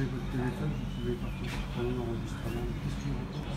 avez votre téléphone, vous pouvez partir prendre un enregistrement. Qu'est-ce que vous racontez?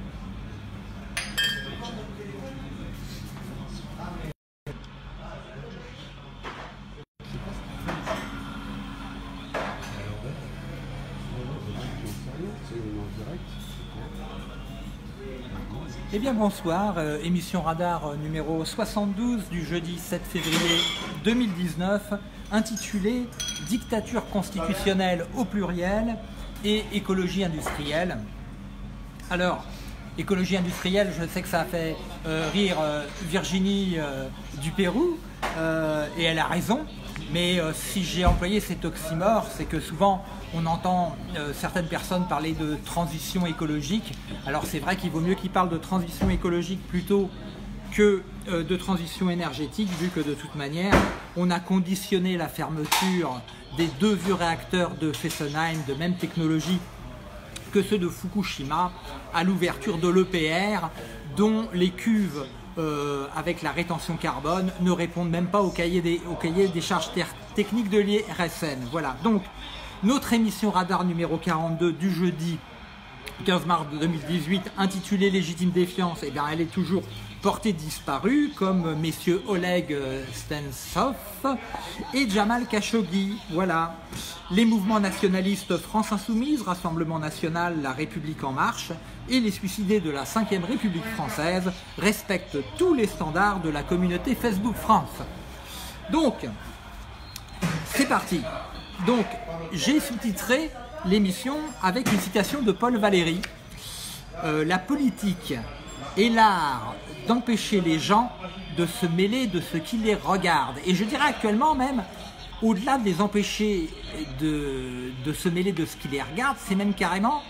Eh bien bonsoir, émission Radar numéro 72 du jeudi 7 février 2019, intitulée « Dictature constitutionnelle au pluriel et écologie industrielle ». Alors, écologie industrielle, je sais que ça a fait rire Virginie du Pérou, et elle a raison, mais si j'ai employé cet oxymore, c'est que souvent on entend certaines personnes parler de transition écologique. Alors c'est vrai qu'il vaut mieux qu'ils parlent de transition écologique plutôt que de transition énergétique, vu que de toute manière, on a conditionné la fermeture des 2 vieux réacteurs de Fessenheim de même technologie que ceux de Fukushima à l'ouverture de l'EPR, dont les cuves avec la rétention carbone ne répondent même pas au cahier des charges techniques de l'IRSN. Voilà, donc notre émission Radar numéro 42 du jeudi 15 mars 2018, intitulée Légitime défiance, eh bien, elle est toujours portée disparue, comme messieurs Oleg Sentsov et Jamal Khashoggi. Voilà. Les mouvements nationalistes France Insoumise, Rassemblement National, La République En Marche et les suicidés de la 5e République française respectent tous les standards de la communauté Facebook France. Donc, c'est parti. Donc, j'ai sous-titré l'émission avec une citation de Paul Valéry. La politique est l'art d'empêcher les gens de se mêler de ce qui les regarde. Et je dirais actuellement même, au-delà de les empêcher de se mêler de ce qui les regarde, c'est même carrément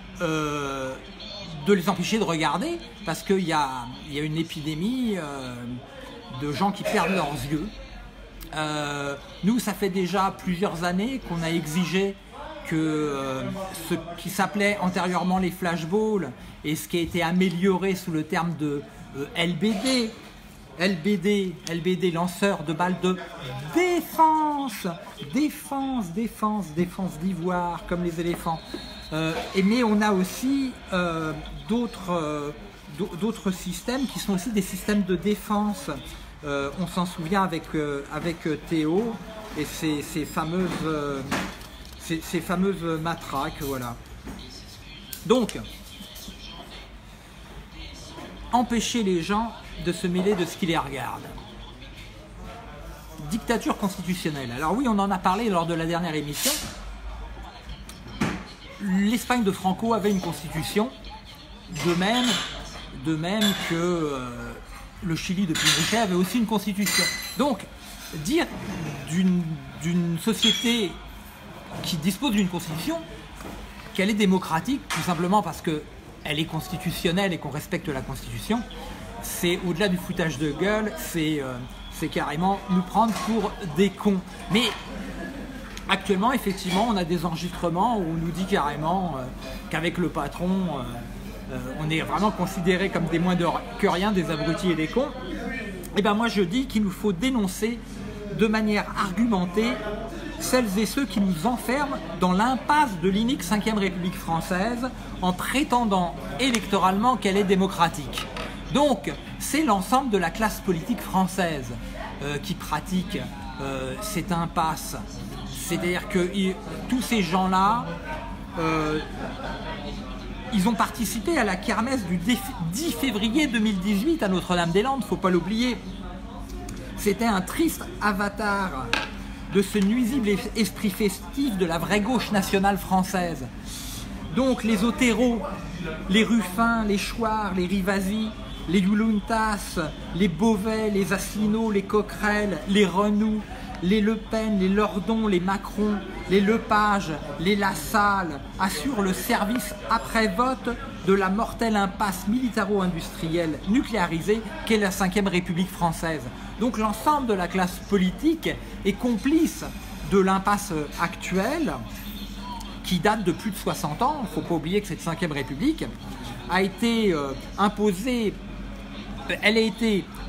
de les empêcher de regarder, parce qu'il y a une épidémie de gens qui perdent leurs yeux. Nous, ça fait déjà plusieurs années qu'on a exigé que ce qui s'appelait antérieurement les flashballs et ce qui a été amélioré sous le terme de LBD, lanceur de balles de défense d'ivoire, comme les éléphants. Mais on a aussi d'autres systèmes qui sont aussi des systèmes de défense. On s'en souvient avec Théo et ces fameuses matraques, voilà. Donc, empêcher les gens de se mêler de ce qui les regarde. Dictature constitutionnelle. Alors oui, on en a parlé lors de la dernière émission. L'Espagne de Franco avait une constitution, de même que le Chili de Pinochet avait aussi une constitution. Donc, dire d'une société qui dispose d'une constitution qu'elle est démocratique, tout simplement parce qu'elle est constitutionnelle et qu'on respecte la constitution, c'est au-delà du foutage de gueule, c'est carrément nous prendre pour des cons. Mais actuellement, effectivement, on a des enregistrements où on nous dit carrément qu'avec le patron, on est vraiment considérés comme des moins que rien, des abrutis et des cons. Et bien moi je dis qu'il nous faut dénoncer de manière argumentée celles et ceux qui nous enferment dans l'impasse de l'inique 5e République française en prétendant électoralement qu'elle est démocratique. Donc c'est l'ensemble de la classe politique française qui pratique cette impasse. C'est-à-dire que tous ces gens-là, ils ont participé à la kermesse du 10 février 2018 à Notre-Dame-des-Landes, il ne faut pas l'oublier. C'était un triste avatar de ce nuisible esprit festif de la vraie gauche nationale française. Donc les Otero, les Ruffin, les Chouard, les Rivasi, les Youluntas, les Beauvais, les Asselineau, les Coquerel, les Renoux, les Le Pen, les Lordon, les Macron, les Lepage, les Lassalle assurent le service après-vote de la mortelle impasse militaro-industrielle nucléarisée qu'est la 5e République française. Donc l'ensemble de la classe politique est complice de l'impasse actuelle qui date de plus de 60 ans. Il ne faut pas oublier que cette 5e République a été imposée, elle a été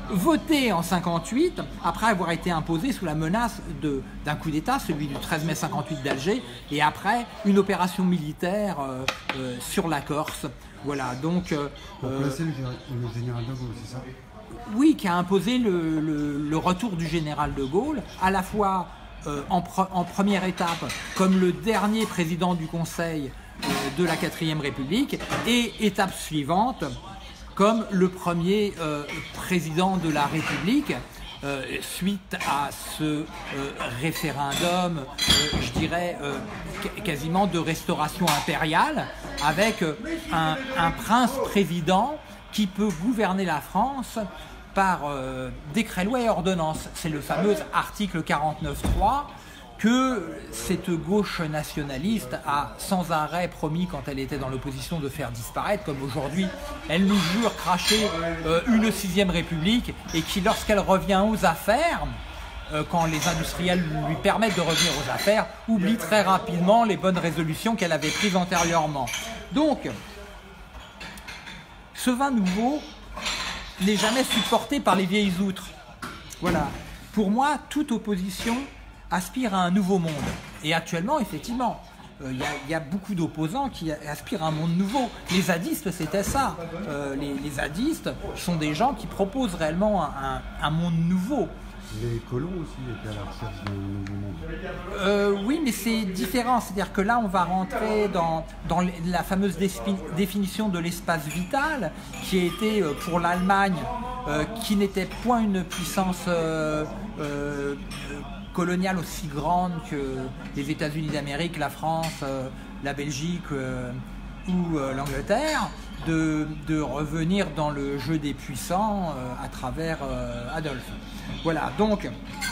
voté en 58, après avoir été imposé sous la menace d'un coup d'État, celui du 13 mai 58 d'Alger, et après une opération militaire sur la Corse. Voilà, donc... Pour placer le général de Gaulle, c'est ça? Oui, qui a imposé le retour du général de Gaulle, à la fois en première étape, comme le dernier président du Conseil de la 4e République, et étape suivante, comme le premier président de la République, suite à ce référendum, je dirais, quasiment de restauration impériale, avec un prince-président qui peut gouverner la France par décret, loi et ordonnance. C'est le fameux article 49.3 que cette gauche nationaliste a sans arrêt promis quand elle était dans l'opposition de faire disparaître, comme aujourd'hui elle nous jure cracher une 6e République, et qui, lorsqu'elle revient aux affaires, quand les industriels lui permettent de revenir aux affaires, oublie très rapidement les bonnes résolutions qu'elle avait prises antérieurement. Donc, ce vin nouveau n'est jamais supporté par les vieilles outres. Voilà. Pour moi, toute opposition aspire à un nouveau monde. Et actuellement, effectivement, il y a beaucoup d'opposants qui aspirent à un monde nouveau. Les zadistes, c'était ça. Les zadistes sont des gens qui proposent réellement un monde nouveau. Les colons aussi étaient à la recherche d'un nouveau monde. Oui, mais c'est différent. C'est-à-dire que là, on va rentrer dans la fameuse définition de l'espace vital, qui a été pour l'Allemagne, qui n'était point une puissance coloniale aussi grande que les États-Unis d'Amérique, la France, la Belgique ou l'Angleterre, de revenir dans le jeu des puissants à travers Adolphe. Voilà, donc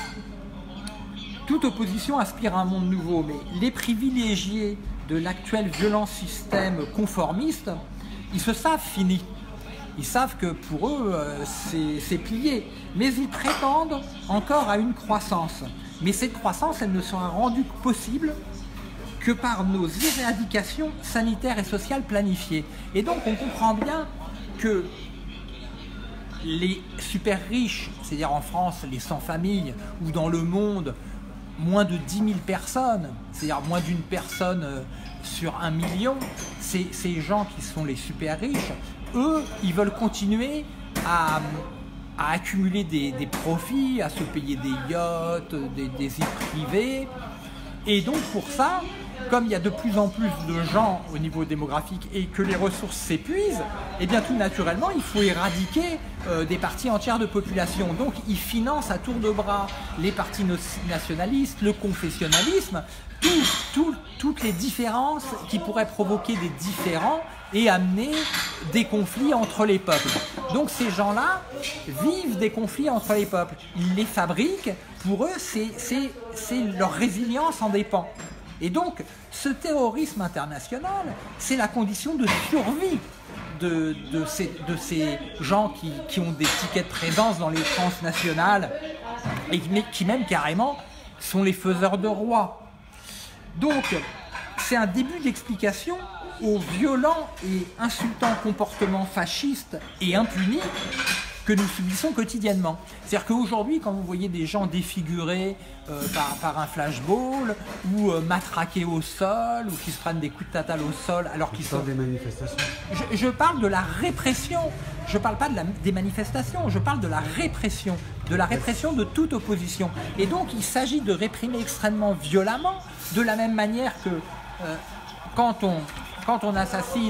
toute opposition aspire à un monde nouveau, mais les privilégiés de l'actuel violent système conformiste, ils se savent finis. Ils savent que pour eux, c'est plié, mais ils prétendent encore à une croissance. Mais cette croissance, elle ne sera rendue possible que par nos éradications sanitaires et sociales planifiées. Et donc on comprend bien que les super riches, c'est-à-dire en France les sans-familles, ou dans le monde moins de 10 000 personnes, c'est-à-dire moins d'une personne sur 1 million, ces gens qui sont les super riches, eux, ils veulent continuer à accumuler des profits, à se payer des yachts, des îles privées. Et donc pour ça, comme il y a de plus en plus de gens au niveau démographique et que les ressources s'épuisent, et bien tout naturellement, il faut éradiquer des parties entières de population. Donc ils financent à tour de bras les partis nationalistes, le confessionnalisme, toutes les différences qui pourraient provoquer des différends et amener des conflits entre les peuples. Donc ces gens-là vivent des conflits entre les peuples. Ils les fabriquent, pour eux, c'est leur résilience en dépend. Et donc, ce terrorisme international, c'est la condition de survie de ces gens qui ont des tickets de présence dans les transnationales et qui même carrément sont les faiseurs de rois. Donc, c'est un début d'explication au violent et insultant comportement fasciste et impuni que nous subissons quotidiennement. C'est-à-dire qu'aujourd'hui, quand vous voyez des gens défigurés par un flashball, ou matraqués au sol, ou qui se prennent des coups de tatane au sol alors qu'ils sont... des manifestations. Je parle de la répression. Je ne parle pas des manifestations, je parle de la répression de toute opposition. Et donc, il s'agit de réprimer extrêmement violemment, de la même manière que quand on assassine...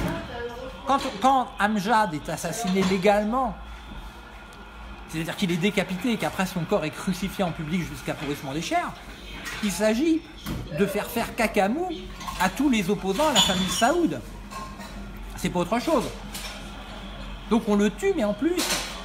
Quand Amjad est assassiné légalement, c'est-à-dire qu'il est décapité et qu'après son corps est crucifié en public jusqu'à pourrissement des chairs, il s'agit de faire cacamou à tous les opposants à la famille Saoud. C'est pas autre chose. Donc on le tue, mais en plus,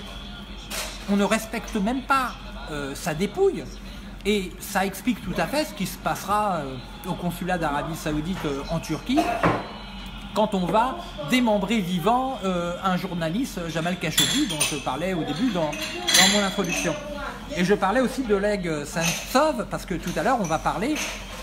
on ne respecte même pas sa dépouille. Et ça explique tout à fait ce qui se passera au consulat d'Arabie Saoudite en Turquie, quand on va démembrer vivant un journaliste, Jamal Khashoggi, dont je parlais au début dans mon introduction. Et je parlais aussi d'Oleg Sentsov, parce que tout à l'heure, on va parler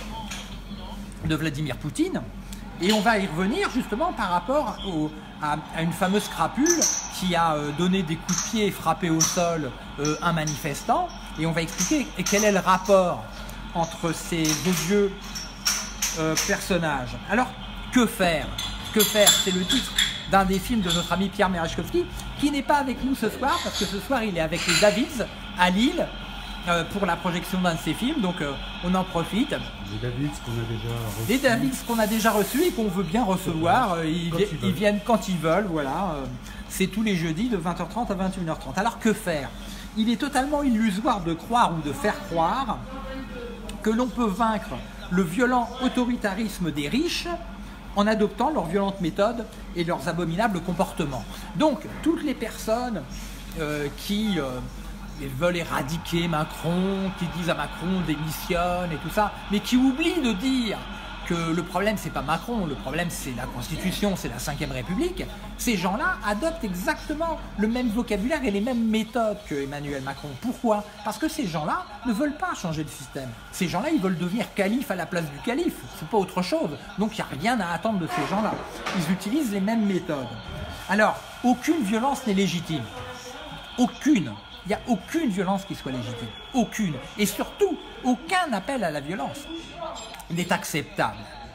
de Vladimir Poutine, et on va y revenir justement par rapport à une fameuse crapule qui a donné des coups de pied et frappé au sol un manifestant, et on va expliquer quel est le rapport entre ces odieux personnages. Alors, que faire? Que faire? C'est le titre d'un des films de notre ami Pierre Merechkovski, qui n'est pas avec nous ce soir, parce que ce soir il est avec les Davids à Lille pour la projection d'un de ses films, donc on en profite. Les Davids qu'on a déjà reçus. Les Davids qu'on a déjà reçus et qu'on veut bien recevoir, ils viennent quand ils veulent, voilà. C'est tous les jeudis de 20h30 à 21h30. Alors que faire? Il est totalement illusoire de croire ou de faire croire que l'on peut vaincre le violent autoritarisme des riches en adoptant leurs violentes méthodes et leurs abominables comportements. Donc, toutes les personnes qui veulent éradiquer Macron, qui disent à Macron démissionne et tout ça, mais qui oublient de dire que le problème c'est pas Macron, le problème c'est la Constitution, c'est la Ve République, ces gens-là adoptent exactement le même vocabulaire et les mêmes méthodes que Emmanuel Macron. Pourquoi? Parce que ces gens-là ne veulent pas changer le système. Ces gens-là, ils veulent devenir calife à la place du calife, c'est pas autre chose. Donc il n'y a rien à attendre de ces gens-là. Ils utilisent les mêmes méthodes. Alors, aucune violence n'est légitime. Aucune. Il n'y a aucune violence qui soit légitime. Aucune. Et surtout, aucun appel à la violence n'est acceptable.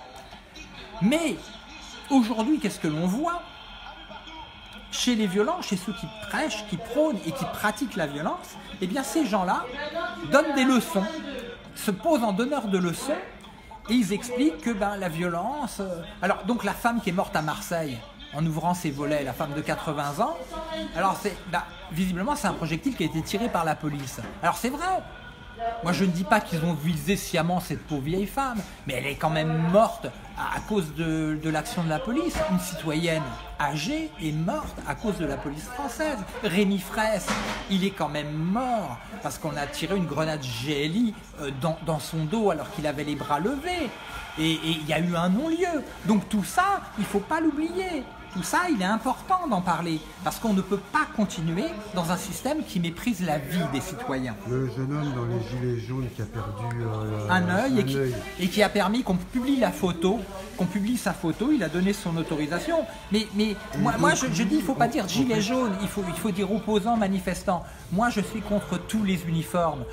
Mais aujourd'hui, qu'est-ce que l'on voit? Chez les violents, chez ceux qui prêchent, qui prônent et qui pratiquent la violence, eh bien ces gens-là donnent des leçons, se posent en donneurs de leçons, et ils expliquent que la violence... Alors donc la femme qui est morte à Marseille, en ouvrant ses volets, la femme de 80 ans, alors visiblement c'est un projectile qui a été tiré par la police. Alors c'est vrai. Moi, je ne dis pas qu'ils ont visé sciemment cette pauvre vieille femme, mais elle est quand même morte à cause de l'action de la police. Une citoyenne âgée est morte à cause de la police française. Rémi Fraisse, il est quand même mort parce qu'on a tiré une grenade GLI dans son dos alors qu'il avait les bras levés. Et il y a eu un non-lieu. Donc tout ça, il ne faut pas l'oublier. Tout ça, il est important d'en parler, parce qu'on ne peut pas continuer dans un système qui méprise la vie des citoyens. Le jeune homme dans les gilets jaunes qui a perdu un œil et qui a permis qu'on publie la photo, qu'on publie sa photo, il a donné son autorisation. Mais moi je dis, il ne faut pas dire gilet jaune, il faut dire opposant, manifestant. Moi, je suis contre tous les uniformes.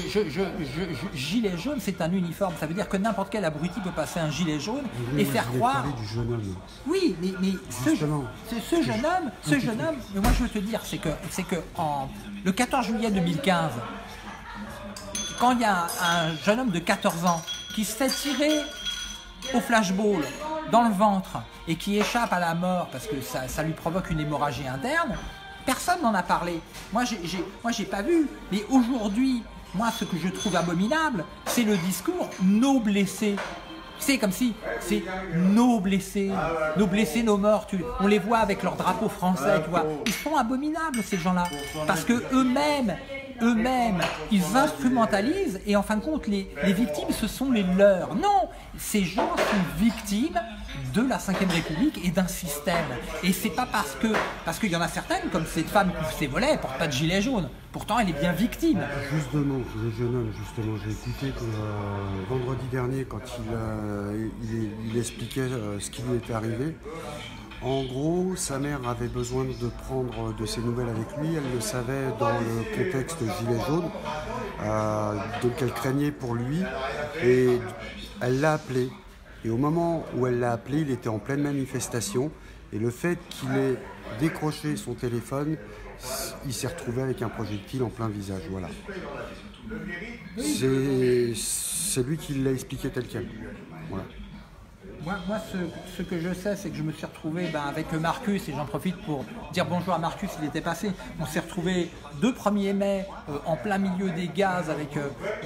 Gilet jaune, c'est un uniforme. Ça veut dire que n'importe quel abruti peut passer un gilet jaune et faire croire... Du jeune homme. Oui, mais ce jeune homme, mais moi je veux te dire, c'est que le 14 juillet 2015, quand il y a un jeune homme de 14 ans qui se fait tirer au flashball dans le ventre et qui échappe à la mort parce que ça lui provoque une hémorragie interne, personne n'en a parlé. Moi j'ai pas vu, mais aujourd'hui, moi ce que je trouve abominable, c'est le discours « nos blessés ». C'est comme si c'est nos blessés, nos morts. On les voit avec leur drapeau français, tu vois. Ils sont abominables ces gens-là, parce que eux-mêmes, ils instrumentalisent et en fin de compte, les victimes, ce sont les leurs. Non, ces gens sont victimes de la Ve République et d'un système. Et c'est pas parce qu'il y en a certaines, comme cette femme qui ouvre ses volets, elle porte pas de gilet jaune. Pourtant, elle est bien victime. Justement, le jeune homme, j'ai écouté vendredi dernier quand il expliquait ce qui lui était arrivé. En gros, sa mère avait besoin de prendre de ses nouvelles avec lui. Elle le savait dans le contexte gilet jaune, donc elle craignait pour lui. Et elle l'a appelé. Et au moment où elle l'a appelé, il était en pleine manifestation. Et le fait qu'il ait décroché son téléphone, il s'est retrouvé avec un projectile en plein visage. Voilà. C'est lui qui l'a expliqué tel quel. Voilà. Moi, ce que je sais, c'est que je me suis retrouvé avec Marcus, et j'en profite pour dire bonjour à Marcus, il était passé. On s'est retrouvé 2 1er mai en plein milieu des gaz, avec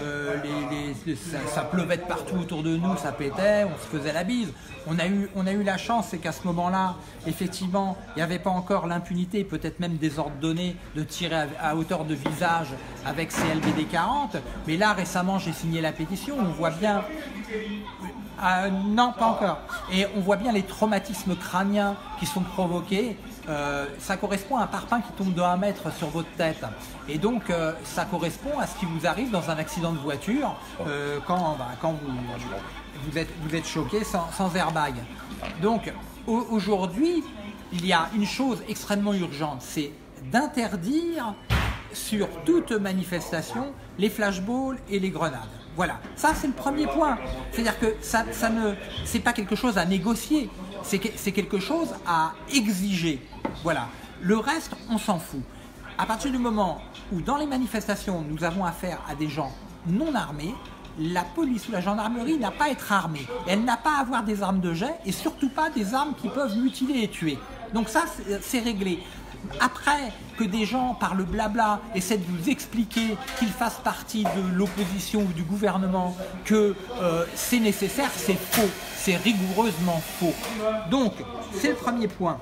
ça pleuvait de partout autour de nous, ça pétait, on se faisait la bise. On a eu la chance, c'est qu'à ce moment-là, effectivement, il n'y avait pas encore l'impunité, peut-être même désordonnée, de tirer à hauteur de visage avec CLBD 40. Mais là, récemment, j'ai signé la pétition, on voit bien Non, pas encore. Et on voit bien les traumatismes crâniens qui sont provoqués. Ça correspond à un parpaing qui tombe de 1 mètre sur votre tête. Et donc, ça correspond à ce qui vous arrive dans un accident de voiture quand vous êtes choqué sans airbag. Donc, aujourd'hui, il y a une chose extrêmement urgente, c'est d'interdire sur toute manifestation les flashballs et les grenades. Voilà, ça c'est le premier point. C'est-à-dire que c'est pas quelque chose à négocier, c'est quelque chose à exiger. Voilà. Le reste, on s'en fout. À partir du moment où dans les manifestations, nous avons affaire à des gens non armés, la police ou la gendarmerie n'a pas à être armée. Elle n'a pas à avoir des armes de jet et surtout pas des armes qui peuvent mutiler et tuer. Donc ça, c'est réglé. Après que des gens, par le blabla, essaient de vous expliquer qu'ils fassent partie de l'opposition ou du gouvernement, que c'est nécessaire, c'est faux. C'est rigoureusement faux. Donc, c'est le premier point.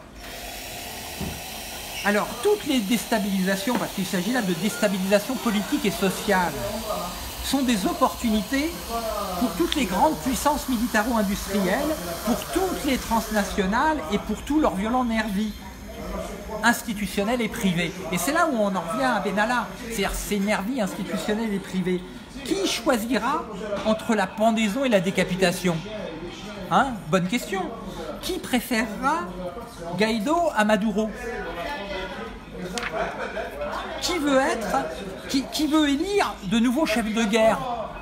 Alors, toutes les déstabilisations, parce qu'il s'agit là de déstabilisation politique et sociale, sont des opportunités pour toutes les grandes puissances militaro-industrielles, pour toutes les transnationales et pour tous leurs violents nervis institutionnels et privés. Et c'est là où on en revient à Benalla, c'est-à-dire ces nervis institutionnels et privés. Qui choisira entre la pendaison et la décapitation? Hein? Bonne question. Qui préférera Guaido à Maduro? Qui veut élire de nouveaux chefs de guerre?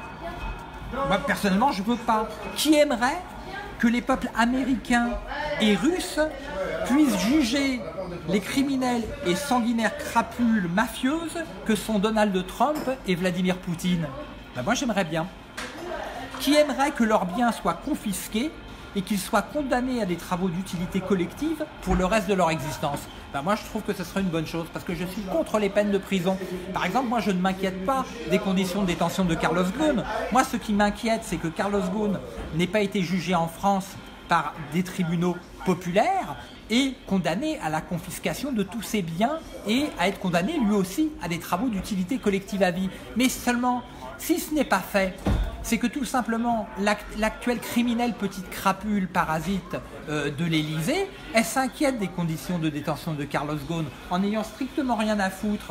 Moi, personnellement, je ne veux pas. Qui aimerait que les peuples américains et russes puissent juger les criminels et sanguinaires crapules mafieuses que sont Donald Trump et Vladimir Poutine? Moi, j'aimerais bien. Qui aimerait que leurs biens soient confisqués et qu'ils soient condamnés à des travaux d'utilité collective pour le reste de leur existence? Moi, je trouve que ce serait une bonne chose parce que je suis contre les peines de prison. Par exemple, moi, je ne m'inquiète pas des conditions de détention de Carlos Ghosn. Moi, ce qui m'inquiète, c'est que Carlos Ghosn n'ait pas été jugé en France par des tribunaux populaires et condamné à la confiscation de tous ses biens et à être condamné lui aussi à des travaux d'utilité collective à vie. Mais seulement, si ce n'est pas fait, c'est que tout simplement l'actuelle criminelle petite crapule parasite de l'Élysée, elle s'inquiète des conditions de détention de Carlos Ghosn en n'ayant strictement rien à foutre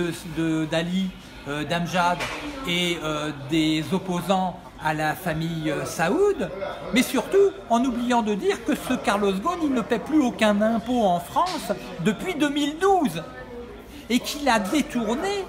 d'Ali, d'Amjad et des opposants à la famille Saoud, mais surtout en oubliant de dire que ce Carlos Ghosn, il ne paie plus aucun impôt en France depuis 2012 et qu'il a détourné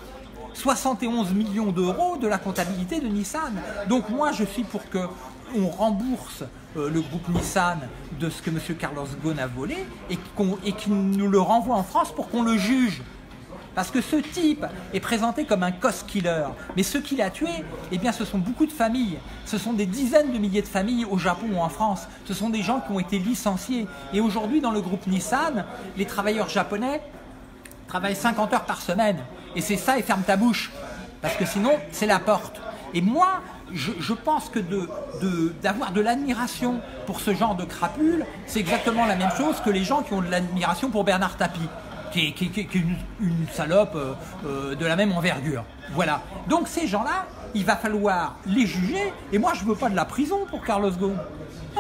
71 millions d'euros de la comptabilité de Nissan. Donc moi je suis pour qu'on rembourse le groupe Nissan de ce que M. Carlos Ghosn a volé et qu'il nous le renvoie en France pour qu'on le juge. Parce que ce type est présenté comme un cost killer. Mais ceux qu'il a tués, eh bien, ce sont beaucoup de familles. Ce sont des dizaines de milliers de familles au Japon ou en France. Ce sont des gens qui ont été licenciés. Et aujourd'hui, dans le groupe Nissan, les travailleurs japonais travaillent 50 heures par semaine. Et c'est ça, et ferme ta bouche. Parce que sinon, c'est la porte. Et moi, je pense que d'avoir de l'admiration pour ce genre de crapule, c'est exactement la même chose que les gens qui ont de l'admiration pour Bernard Tapie. Qui est une salope de la même envergure. Voilà. Donc ces gens-là, il va falloir les juger. Et moi, je ne veux pas de la prison pour Carlos Ghosn. Non.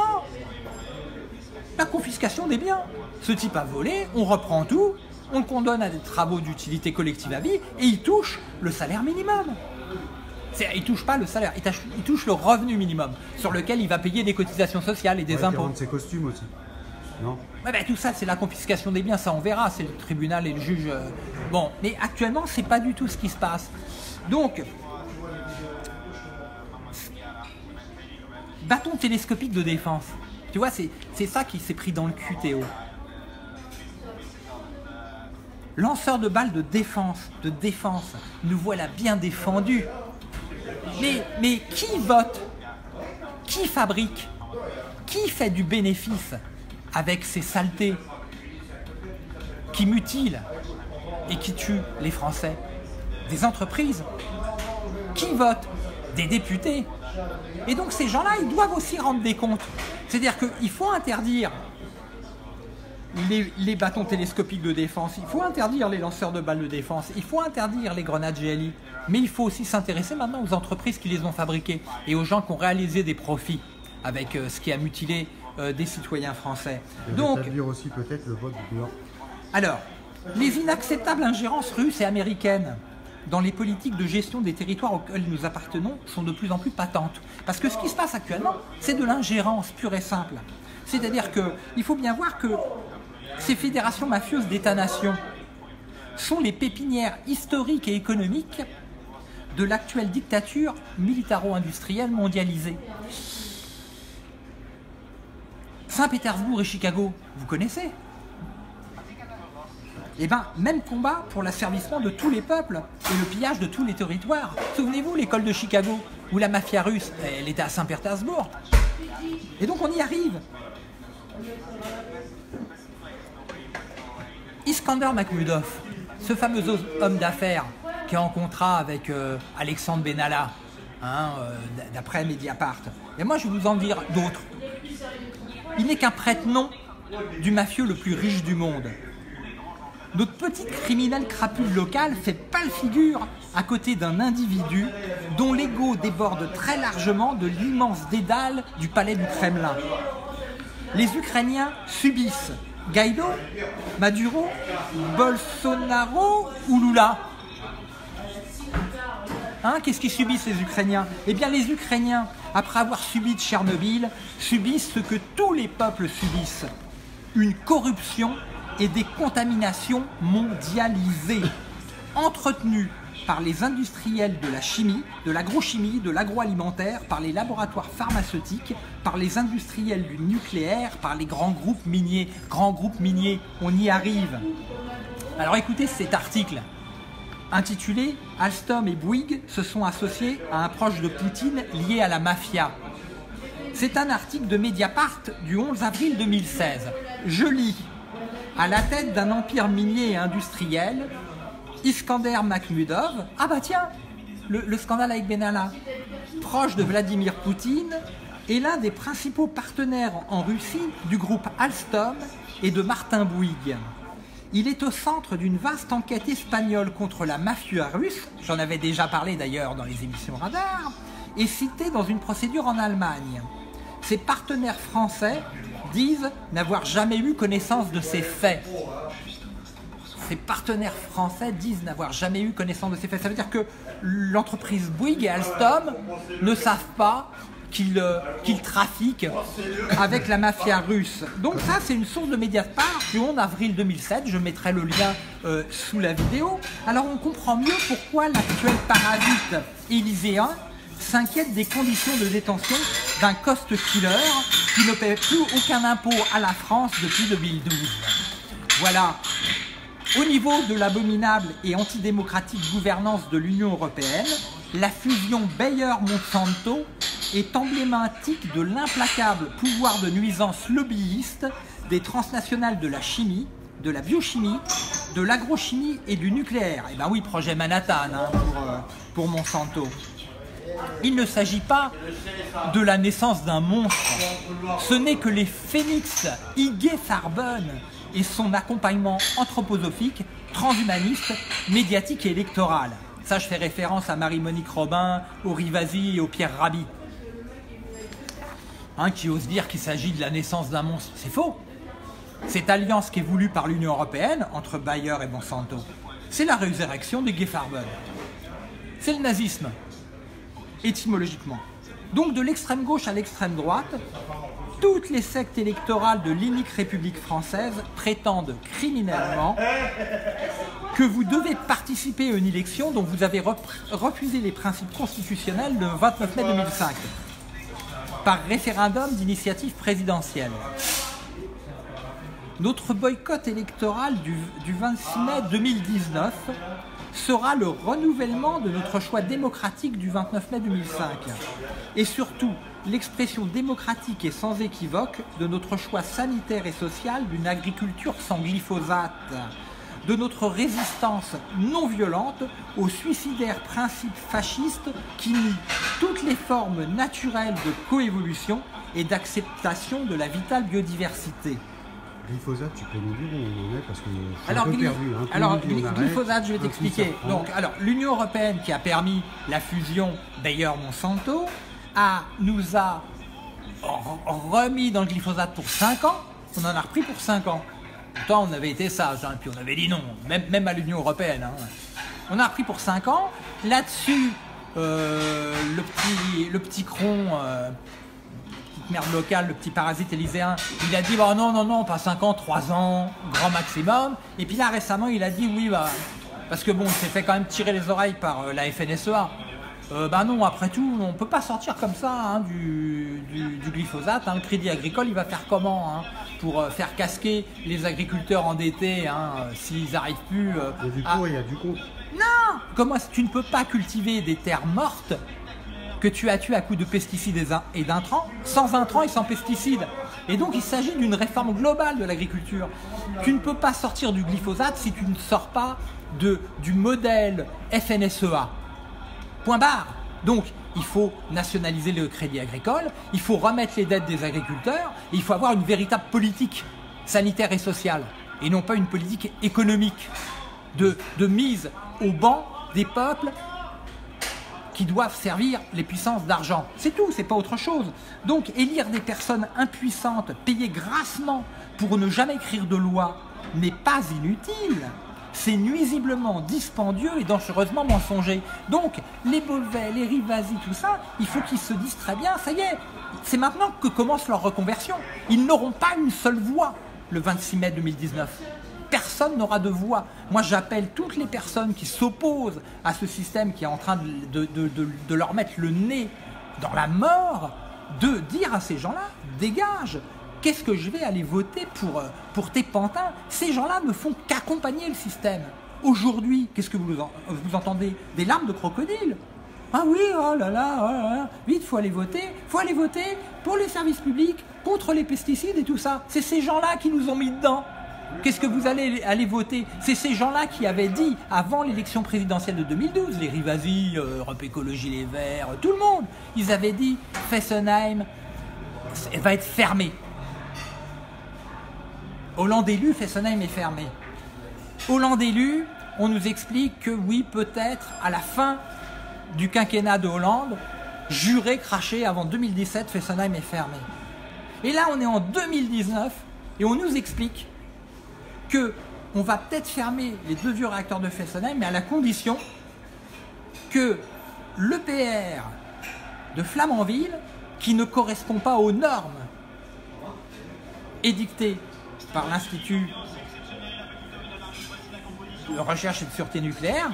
La confiscation des biens. Ce type a volé, on reprend tout, on le condamne à des travaux d'utilité collective à vie et il touche le salaire minimum. Il ne touche pas le salaire, il touche le revenu minimum sur lequel il va payer des cotisations sociales et des impôts. Il rend ses costumes aussi. Non. Tout ça, c'est la confiscation des biens, ça on verra, c'est le tribunal et le juge. Bon, mais actuellement, c'est pas du tout ce qui se passe. Donc, bâton télescopique de défense. Tu vois, c'est ça qui s'est pris dans le cul, Théo. Lanceur de balles de défense, nous voilà bien défendus. Mais qui vote? Qui fabrique? Qui fait du bénéfice avec ces saletés qui mutilent et qui tuent les Français? Des entreprises. Qui vote? Des députés. Et donc ces gens-là, ils doivent aussi rendre des comptes. C'est-à-dire qu'il faut interdire les bâtons télescopiques de défense, il faut interdire les lanceurs de balles de défense, il faut interdire les grenades GLI, mais il faut aussi s'intéresser maintenant aux entreprises qui les ont fabriquées et aux gens qui ont réalisé des profits. avec ce qui a mutilé des citoyens français. Et Donc, rétablir aussi peut-être le vote blanc. alors, les inacceptables ingérences russes et américaines dans les politiques de gestion des territoires auxquels nous appartenons sont de plus en plus patentes. Parce que ce qui se passe actuellement, c'est de l'ingérence pure et simple. C'est-à-dire qu'il faut bien voir que ces fédérations mafieuses d'États-nations sont les pépinières historiques et économiques de l'actuelle dictature militaro-industrielle mondialisée. Saint-Pétersbourg et Chicago, vous connaissez? Eh bien, même combat pour l'asservissement de tous les peuples et le pillage de tous les territoires. Souvenez-vous, l'école de Chicago, où la mafia russe, elle était à Saint-Pétersbourg. Et donc on y arrive. Iskander Makhmudov, ce fameux homme d'affaires qui est en contrat avec Alexandre Benalla, d'après Mediapart. Et moi, je vais vous en dire d'autres. Il n'est qu'un prête-nom du mafieux le plus riche du monde. Notre petite criminelle crapule locale fait pâle figure à côté d'un individu dont l'ego déborde très largement de l'immense dédale du palais du Kremlin. Les Ukrainiens subissent Guaido, Maduro, Bolsonaro ou Lula. Qu'est-ce qu'ils subissent les Ukrainiens? Eh bien les Ukrainiens, après avoir subi Tchernobyl, subissent ce que tous les peuples subissent. Une corruption et des contaminations mondialisées, entretenues par les industriels de la chimie, de l'agrochimie, de l'agroalimentaire, par les laboratoires pharmaceutiques, par les industriels du nucléaire, par les grands groupes miniers. Grands groupes miniers, on y arrive. Alors écoutez cet article, intitulé « Alstom et Bouygues se sont associés à un proche de Poutine lié à la mafia ». C'est un article de Mediapart du 11 avril 2016. Je lis. À la tête d'un empire minier et industriel, Iskander Makhmudov, ah bah tiens, le scandale avec Benalla, proche de Vladimir Poutine, est l'un des principaux partenaires en Russie du groupe Alstom et de Martin Bouygues. Il est au centre d'une vaste enquête espagnole contre la mafia russe, j'en avais déjà parlé d'ailleurs dans les émissions Radar, et cité dans une procédure en Allemagne. Ses partenaires français disent n'avoir jamais eu connaissance de ces faits. Ses partenaires français disent n'avoir jamais eu connaissance de ces faits. Ça veut dire que l'entreprise Bouygues et Alstom ne savent pas qu'ils trafiquent avec la mafia russe. Donc ça, c'est une source de Mediapart du 11 avril 2007. Je mettrai le lien sous la vidéo. Alors on comprend mieux pourquoi l'actuel parasite élyséen s'inquiète des conditions de détention d'un cost killer qui ne paie plus aucun impôt à la France depuis 2012. Voilà. Au niveau de l'abominable et antidémocratique gouvernance de l'Union européenne, la fusion Bayer-Monsanto est emblématique de l'implacable pouvoir de nuisance lobbyiste des transnationales de la chimie, de la biochimie, de l'agrochimie et du nucléaire. Eh bien oui, projet Manhattan pour Monsanto. Il ne s'agit pas de la naissance d'un monstre. Ce n'est que les phénix IG Farben et son accompagnement anthroposophique, transhumaniste, médiatique et électoral. Ça, je fais référence à Marie-Monique Robin, au Rivasi et au Pierre Rabhi. Qui ose dire qu'il s'agit de la naissance d'un monstre. C'est faux. Cette alliance qui est voulue par l'Union européenne entre Bayer et Monsanto, c'est la résurrection des Farben. C'est le nazisme, étymologiquement. Donc de l'extrême gauche à l'extrême droite, toutes les sectes électorales de l'inique République française prétendent criminellement que vous devez participer à une élection dont vous avez refusé les principes constitutionnels le 29 mai 2005 par référendum d'initiative présidentielle. Notre boycott électoral du 26 mai 2019 sera le renouvellement de notre choix démocratique du 29 mai 2005 et surtout l'expression démocratique et sans équivoque de notre choix sanitaire et social d'une agriculture sans glyphosate, de notre résistance non violente aux suicidaires principes fascistes qui nient toutes les formes naturelles de coévolution et d'acceptation de la vitale biodiversité. Glyphosate, tu peux nous dire où on en est parce que je suis alors, un peu perdu. Alors, glyphosate, je vais t'expliquer. Donc, l'Union européenne qui a permis la fusion Bayer-Monsanto nous a remis dans le glyphosate pour 5 ans, on en a repris pour 5 ans. Pourtant, on avait été sage, hein, puis on avait dit non, même à l'Union européenne. Hein. On a repris pour 5 ans. Là-dessus, le petit cron, petite merde locale, le petit parasite élyséen, il a dit bah, non, pas 5 ans, 3 ans, grand maximum. Et puis là, récemment, il a dit oui, bah, parce que bon, il s'est fait quand même tirer les oreilles par la FNSEA. Bah non, après tout, on ne peut pas sortir comme ça hein, du glyphosate. Hein. Le Crédit Agricole, il va faire comment hein, pour faire casquer les agriculteurs endettés hein, s'ils n'arrivent plus Il y a du pour et il y a du contre. Non. Comment tu ne peux pas cultiver des terres mortes que tu as tuées à coups de pesticides et d'intrants, sans intrants et sans pesticides. Et donc, il s'agit d'une réforme globale de l'agriculture. Tu ne peux pas sortir du glyphosate si tu ne sors pas du modèle FNSEA. Point barre. Donc, il faut nationaliser le crédit agricole, il faut remettre les dettes des agriculteurs, et il faut avoir une véritable politique sanitaire et sociale, et non pas une politique économique de mise au banc des peuples qui doivent servir les puissances d'argent. C'est tout, c'est pas autre chose. Donc, élire des personnes impuissantes, payées grassement pour ne jamais écrire de loi, n'est pas inutile. C'est nuisiblement dispendieux et dangereusement mensonger. Donc, les Beauvais, les Rivasi, tout ça, il faut qu'ils se disent très bien, ça y est, c'est maintenant que commence leur reconversion. Ils n'auront pas une seule voix le 26 mai 2019. Personne n'aura de voix. Moi, j'appelle toutes les personnes qui s'opposent à ce système qui est en train de leur mettre le nez dans la mort, de dire à ces gens-là, dégage. Qu'est-ce que je vais aller voter pour tes pantins? Ces gens-là ne font qu'accompagner le système. Aujourd'hui, qu'est-ce que vous entendez? Des larmes de crocodile. Ah oui, oh là là, oh là là. Vite, faut aller voter pour les services publics, contre les pesticides et tout ça. C'est ces gens-là qui nous ont mis dedans. Qu'est-ce que vous allez aller voter? C'est ces gens-là qui avaient dit, avant l'élection présidentielle de 2012, les Rivasi, Europe Écologie Les Verts, tout le monde, ils avaient dit, Fessenheim va être fermé. Hollande élu, Fessenheim est fermé. Hollande élu, on nous explique que oui, peut-être, à la fin du quinquennat de Hollande, juré, craché, avant 2017, Fessenheim est fermé. Et là, on est en 2019, et on nous explique qu'on va peut-être fermer les 2 vieux réacteurs de Fessenheim, mais à la condition que l'EPR de Flamanville, qui ne correspond pas aux normes édictées par l'Institut de recherche et de sûreté nucléaire,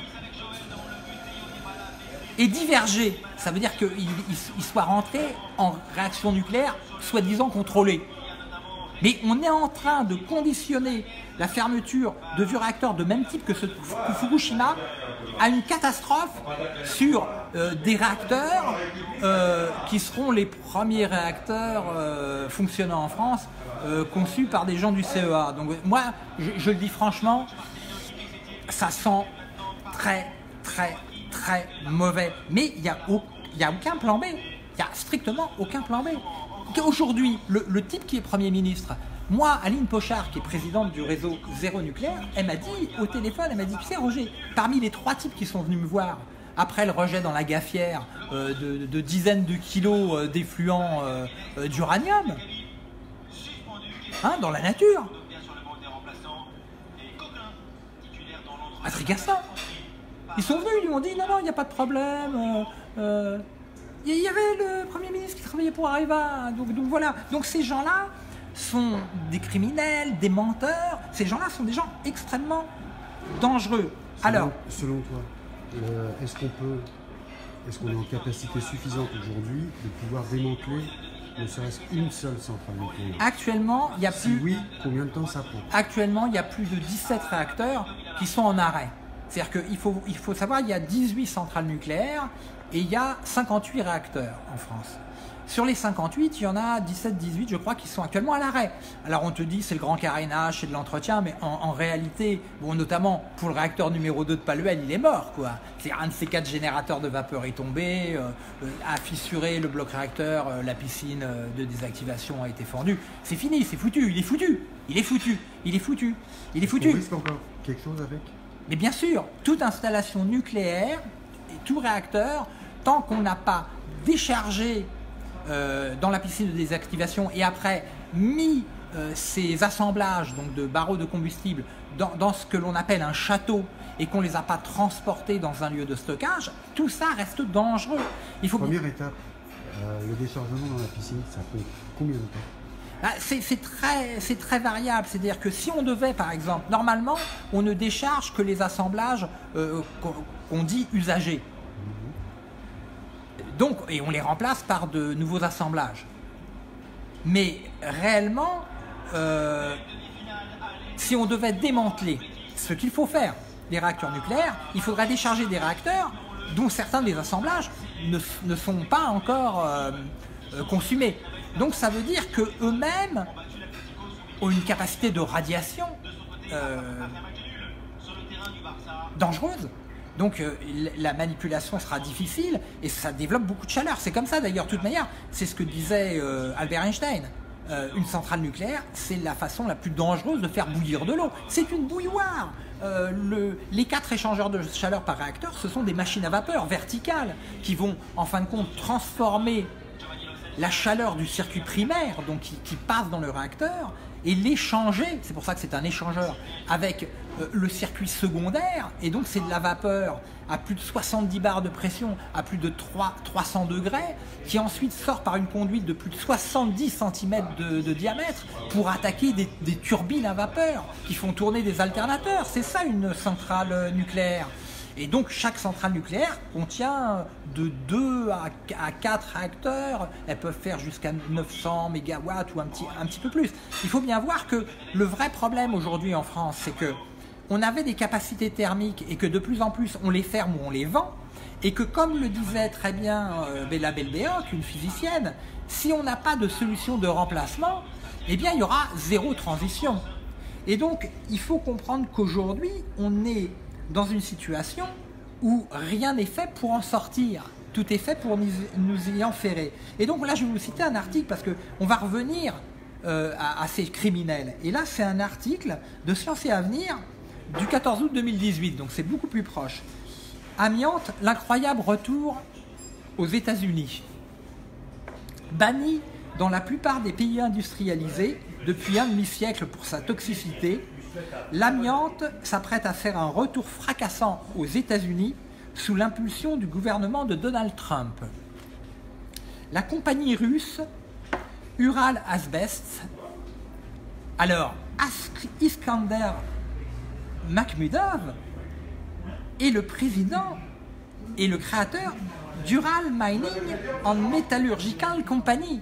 est divergé. Ça veut dire qu'il soit rentré en réaction nucléaire soi-disant contrôlée. Mais on est en train de conditionner la fermeture de vieux réacteurs de même type que Fukushima à une catastrophe sur des réacteurs qui seront les premiers réacteurs fonctionnant en France, conçus par des gens du CEA. Donc moi, je le dis franchement, ça sent très mauvais. Mais il n'y a aucun plan B. Il n'y a strictement aucun plan B. Aujourd'hui, le type qui est Premier ministre, moi, Aline Pochard, qui est présidente du réseau Zéro Nucléaire, elle m'a dit au téléphone, elle m'a dit, tu sais Roger, parmi les 3 types qui sont venus me voir, après le rejet dans la gafière de dizaines de kilos d'effluents d'uranium, hein, dans la nature, à Tricastin, ils sont venus, ils lui ont dit, non, il n'y a pas de problème, il y avait le Premier ministre qui travaillait pour Areva, donc voilà. Donc ces gens-là sont des criminels, des menteurs. Ces gens-là sont des gens extrêmement dangereux. Alors, selon toi, est-ce qu'on est en capacité suffisante aujourd'hui de pouvoir démanteler ne serait-ce qu'une seule centrale nucléaire? Actuellement, il y a plus. Si oui, combien de temps ça prend? Actuellement, il y a plus de 17 réacteurs qui sont en arrêt. C'est-à-dire qu'il faut savoir, il y a 18 centrales nucléaires et il y a 58 réacteurs en France. Sur les 58, il y en a 17-18, je crois, qui sont actuellement à l'arrêt. Alors on te dit c'est le grand carénage, c'est de l'entretien, mais en réalité, bon, notamment pour le réacteur numéro 2 de Paluel, il est mort, quoi. C'est un de ces 4 générateurs de vapeur est tombé, a fissuré le bloc réacteur, la piscine de désactivation a été fendue. C'est fini, c'est foutu, il est foutu, il est foutu, il est foutu, il est foutu. On risque encore quelque chose avec? Mais bien sûr, toute installation nucléaire et tout réacteur, tant qu'on n'a pas déchargé dans la piscine de désactivation et après mis ces assemblages donc de barreaux de combustible dans ce que l'on appelle un château et qu'on ne les a pas transportés dans un lieu de stockage, tout ça reste dangereux. Première étape, le déchargement dans la piscine, ça peut combien de temps? C'est très variable, c'est-à-dire que si on devait par exemple, normalement on ne décharge que les assemblages qu'on dit usagés. Donc, et on les remplace par de nouveaux assemblages. Mais réellement, si on devait démanteler ce qu'il faut faire, les réacteurs nucléaires, il faudrait décharger des réacteurs dont certains des assemblages ne sont pas encore consumés. Donc ça veut dire qu'eux-mêmes ont une capacité de radiation dangereuse. Donc la manipulation sera difficile et ça développe beaucoup de chaleur. C'est comme ça d'ailleurs, de toute manière, c'est ce que disait Albert Einstein. Une centrale nucléaire, c'est la façon la plus dangereuse de faire bouillir de l'eau. C'est une bouilloire. Les 4 échangeurs de chaleur par réacteur, ce sont des machines à vapeur verticales qui vont en fin de compte transformer la chaleur du circuit primaire, donc qui passe dans le réacteur, et l'échanger, c'est pour ça que c'est un échangeur, avec le circuit secondaire, et donc c'est de la vapeur à plus de 70 bars de pression, à plus de 300 degrés, qui ensuite sort par une conduite de plus de 70 cm de diamètre pour attaquer des turbines à vapeur qui font tourner des alternateurs. C'est ça une centrale nucléaire. Et donc chaque centrale nucléaire contient de 2 à 4 réacteurs, elles peuvent faire jusqu'à 900 MW ou un petit peu plus. Il faut bien voir que le vrai problème aujourd'hui en France, c'est que on avait des capacités thermiques et que de plus en plus on les ferme ou on les vend, et que comme le disait très bien Béla Belbéoc, une physicienne, si on n'a pas de solution de remplacement, eh bien il y aura zéro transition. Et donc il faut comprendre qu'aujourd'hui on est dans une situation où rien n'est fait pour en sortir. Tout est fait pour nous y enferrer. Et donc là, je vais vous citer un article parce qu'on va revenir à ces criminels. Et là, c'est un article de Science et Avenir du 14 août 2018, donc c'est beaucoup plus proche. Amiante, l'incroyable retour aux États-Unis. Banni dans la plupart des pays industrialisés depuis un demi-siècle pour sa toxicité, l'amiante s'apprête à faire un retour fracassant aux États-Unis sous l'impulsion du gouvernement de Donald Trump. La compagnie russe Ural Asbest, alors Iskander Makhmudov, est le président et le créateur d'Ural Mining and Metallurgical Company,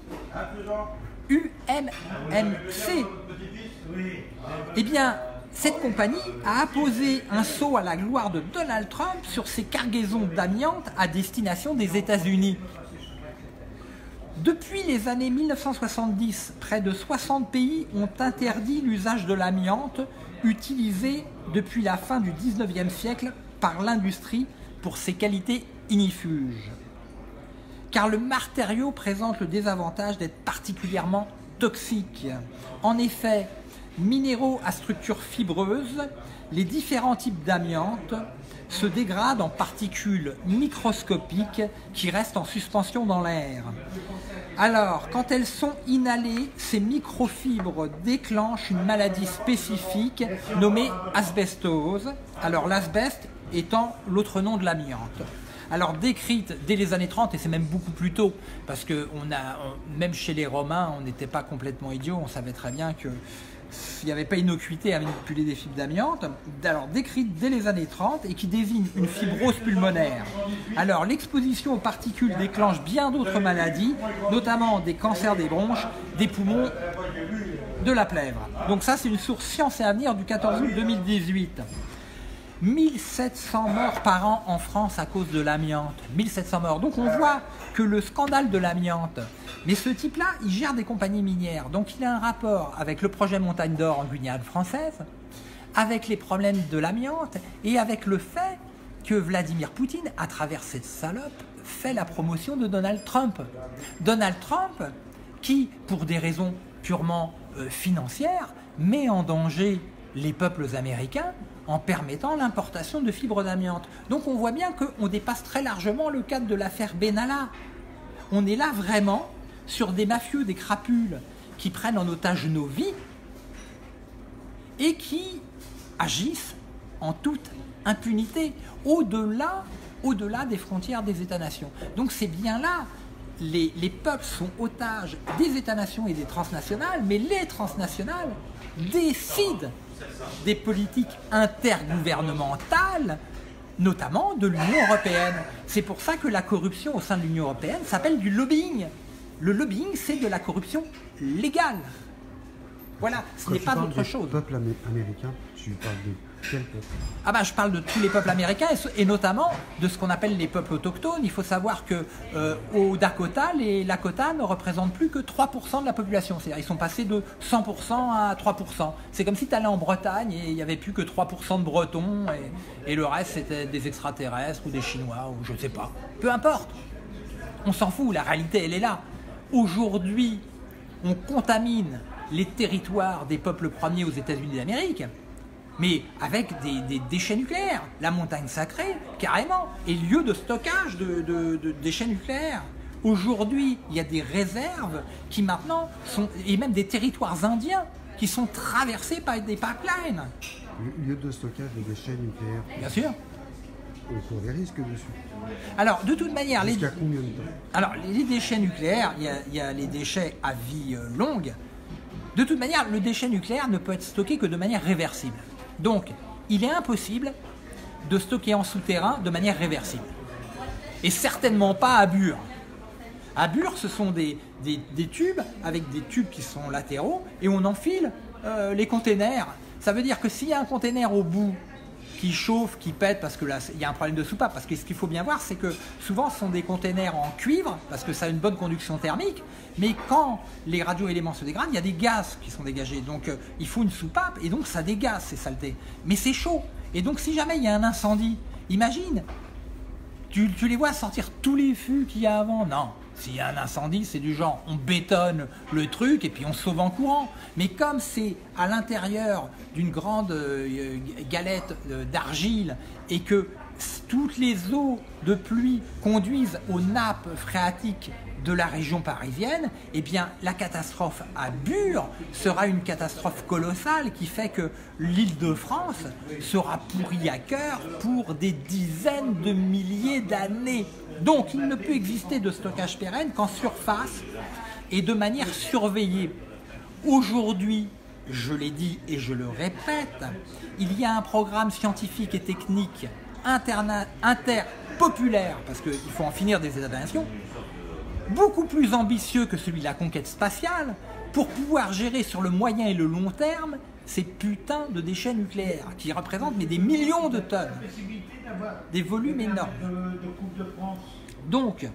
UMMC. Eh bien, cette compagnie a apposé un sceau à la gloire de Donald Trump sur ses cargaisons d'amiante à destination des États-Unis. Depuis les années 1970, près de 60 pays ont interdit l'usage de l'amiante utilisé depuis la fin du 19e siècle par l'industrie pour ses qualités ignifuges. Car le matériau présente le désavantage d'être particulièrement toxique. En effet, minéraux à structure fibreuse, les différents types d'amiante se dégradent en particules microscopiques qui restent en suspension dans l'air. Alors, quand elles sont inhalées, ces microfibres déclenchent une maladie spécifique nommée asbestose. Alors, l'asbeste étant l'autre nom de l'amiante. Alors, décrite dès les années 30, et c'est même beaucoup plus tôt, parce que même chez les Romains, on n'était pas complètement idiots, on savait très bien que s'il n'y avait pas innocuité à manipuler des fibres d'amiante, alors décrite dès les années 30 et qui désigne une fibrose pulmonaire. Alors l'exposition aux particules déclenche bien d'autres maladies, notamment des cancers des bronches, des poumons, de la plèvre. Donc ça c'est une source Science et Avenir du 14 août 2018. 1700 morts par an en France à cause de l'amiante. 1700 morts. Donc on voit que le scandale de l'amiante, mais ce type-là, il gère des compagnies minières. Donc il a un rapport avec le projet Montagne d'Or en Guyane française, avec les problèmes de l'amiante et avec le fait que Vladimir Poutine, à travers cette salope, fait la promotion de Donald Trump. Donald Trump qui, pour des raisons purement financières, met en danger les peuples américains en permettant l'importation de fibres d'amiante. Donc on voit bien qu'on dépasse très largement le cadre de l'affaire Benalla. On est là vraiment sur des mafieux, des crapules qui prennent en otage nos vies et qui agissent en toute impunité, au-delà des frontières des États-nations. Donc c'est bien là, les peuples sont otages des États-nations et des transnationales, mais les transnationales décident des politiques intergouvernementales, notamment de l'Union européenne. C'est pour ça que la corruption au sein de l'Union européenne s'appelle du lobbying. Le lobbying, c'est de la corruption légale. Voilà, ce n'est pas autre chose. Le peuple américain, tu parles de quel peuple? Ah ben, je parle de tous les peuples américains et notamment de ce qu'on appelle les peuples autochtones. Il faut savoir que au Dakota, les Lakota ne représentent plus que 3% de la population. C'est-à-dire ils sont passés de 100% à 3%. C'est comme si tu allais en Bretagne et il n'y avait plus que 3% de Bretons et le reste c'était des extraterrestres ou des Chinois ou je ne sais pas. Peu importe. On s'en fout, la réalité elle est là. Aujourd'hui, on contamine les territoires des peuples premiers aux États-Unis d'Amérique, mais avec des déchets nucléaires. La montagne sacrée, carrément, est lieu de stockage de déchets nucléaires. Aujourd'hui, il y a des réserves qui maintenant sont, et même des territoires indiens, qui sont traversés par des pipelines. Lieu de stockage de déchets nucléaires. Bien sûr. On court des risques dessus. Alors, de toute manière, jusqu'à combien de temps? Alors, les déchets nucléaires, il y a les déchets à vie longue. De toute manière, le déchet nucléaire ne peut être stocké que de manière réversible. Donc, il est impossible de stocker en souterrain de manière réversible. Et certainement pas à Bure. À Bure, ce sont des tubes, avec des tubes qui sont latéraux, et on enfile les containers. Ça veut dire que s'il y a un container au bout qui chauffe, qui pète, parce que là, il y a un problème de soupape, parce que ce qu'il faut bien voir, c'est que souvent, ce sont des containers en cuivre, parce que ça a une bonne conduction thermique, mais quand les radioéléments se dégradent, il y a des gaz qui sont dégagés, donc il faut une soupape, et donc ça dégaze ces saletés. Mais c'est chaud, et donc si jamais il y a un incendie, imagine, tu les vois sortir tous les fûts qu'il y a avant, non. S'il y a un incendie, c'est du genre, on bétonne le truc et puis on se sauve en courant. Mais comme c'est à l'intérieur d'une grande galette d'argile et que toutes les eaux de pluie conduisent aux nappes phréatiques de la région parisienne, eh bien la catastrophe à Bure sera une catastrophe colossale qui fait que l'Île-de-France sera pourrie à cœur pour des dizaines de milliers d'années. Donc il ne peut exister de stockage pérenne qu'en surface et de manière surveillée. Aujourd'hui, je l'ai dit et je le répète, il y a un programme scientifique et technique interpopulaire, parce qu'il faut en finir des États-nations, beaucoup plus ambitieux que celui de la conquête spatiale, pour pouvoir gérer sur le moyen et le long terme ces putains de déchets nucléaires, qui représentent des millions de tonnes, des volumes énormes. Donc,